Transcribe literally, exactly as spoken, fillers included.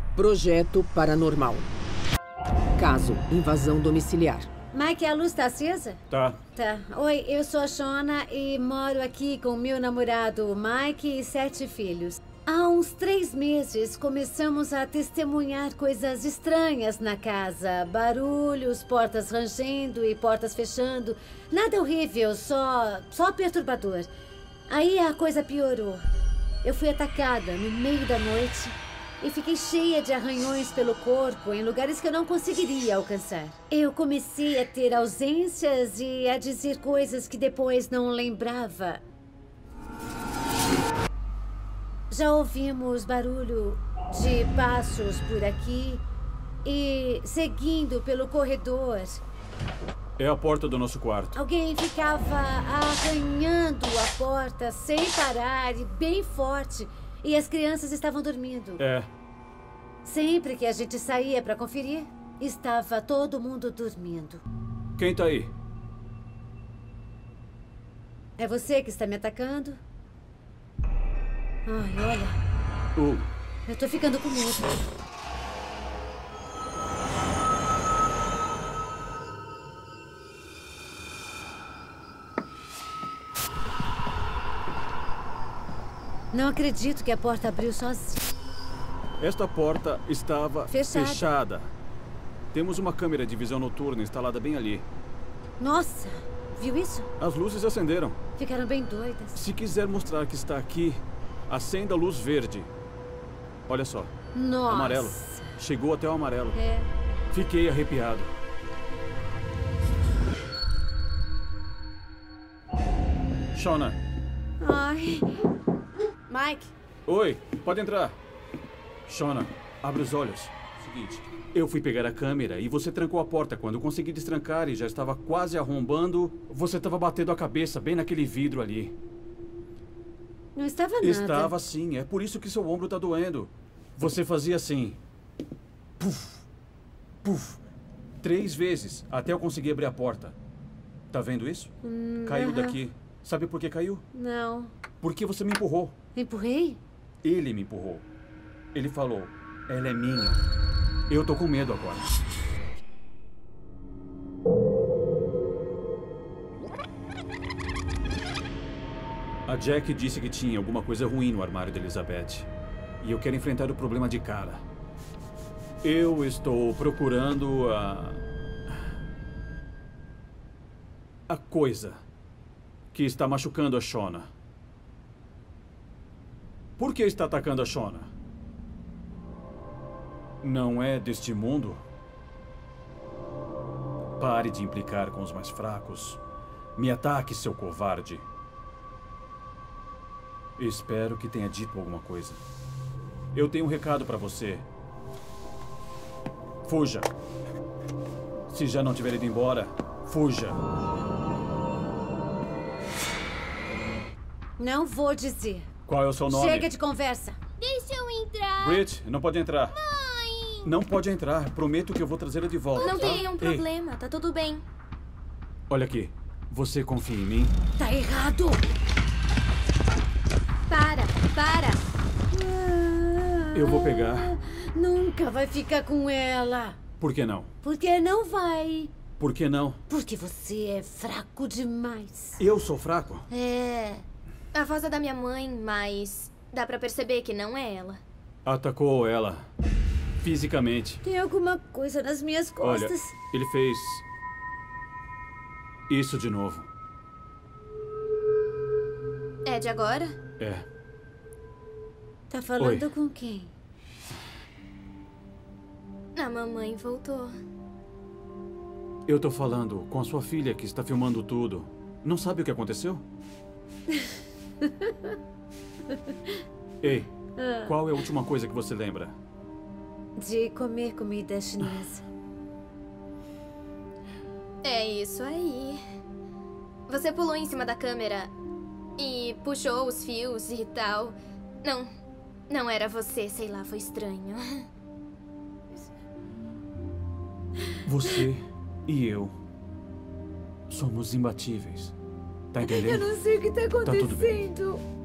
Projeto Paranormal. Caso invasão domiciliar. Mike, a luz tá acesa? Tá. Tá. Oi, eu sou a Shona e moro aqui com meu namorado Mike e sete filhos. Há uns três meses começamos a testemunhar coisas estranhas na casa. Barulhos, portas rangendo e portas fechando. Nada horrível, só, só perturbador. Aí a coisa piorou. Eu fui atacada no meio da noite e fiquei cheia de arranhões pelo corpo em lugares que eu não conseguiria alcançar. Eu comecei a ter ausências e a dizer coisas que depois não lembrava. Já ouvimos barulho de passos por aqui e seguindo pelo corredor. É a porta do nosso quarto. Alguém ficava arranhando a porta sem parar e bem forte. E as crianças estavam dormindo. É. Sempre que a gente saía para conferir, estava todo mundo dormindo. Quem tá aí? É você que está me atacando? Ai, olha. Uh. Eu tô ficando com medo. Não acredito que a porta abriu sozinha. Esta porta estava Fechada. fechada. Temos uma câmera de visão noturna instalada bem ali. Nossa, viu isso? As luzes acenderam. Ficaram bem doidas. Se quiser mostrar que está aqui, acenda a luz verde. Olha só. Nossa. Amarelo. Chegou até o amarelo. É. Fiquei arrepiado. Shona. Ai. Mike. Oi, pode entrar. Shona, abre os olhos. Seguinte, eu fui pegar a câmera e você trancou a porta. Quando eu consegui destrancar e já estava quase arrombando, você estava batendo a cabeça bem naquele vidro ali. Não estava nada. Estava sim, é por isso que seu ombro está doendo. Você fazia assim. Puf, puf, três vezes até eu conseguir abrir a porta. Tá vendo isso? Hum, Caiu uh-huh. daqui. Sabe por que caiu? Não. Porque você me empurrou. Empurrei? Ele me empurrou. Ele falou, ela é minha. Eu tô com medo agora. A Jack disse que tinha alguma coisa ruim no armário da Elizabeth. E eu quero enfrentar o problema de cara. Eu estou procurando a... a coisa que está machucando a Shona. Por que está atacando a Shona? Não é deste mundo? Pare de implicar com os mais fracos. Me ataque, seu covarde. Espero que tenha dito alguma coisa. Eu tenho um recado para você. Fuja. Se já não tiver ido embora, fuja. Não vou dizer. Qual é o seu nome? Chega de conversa. Deixa eu entrar. Brit, não pode entrar. Mãe! Não pode entrar. Prometo que eu vou trazê-la de volta. Não tá? tem nenhum problema, tá tudo bem. Olha aqui. Você confia em mim? Tá errado. Para, para. Eu vou pegar. Nunca vai ficar com ela. Por que não? Porque não vai. Por que não? Porque você é fraco demais. Eu sou fraco? É. A voz é da minha mãe, mas dá pra perceber que não é ela. Atacou ela. Fisicamente. Tem alguma coisa nas minhas Olha, costas. ele fez... isso de novo. É de agora? É. Tá falando Oi. com quem? A mamãe voltou. Eu tô falando com a sua filha que está filmando tudo. Não sabe o que aconteceu? Ei, Ah. qual é a última coisa que você lembra? De comer comida chinesa. É isso aí. Você pulou em cima da câmera e puxou os fios e tal. Não, não era você, sei lá, foi estranho. Você e eu somos imbatíveis. Tá entendendo? Eu não sei o que tá tudo bem. acontecendo.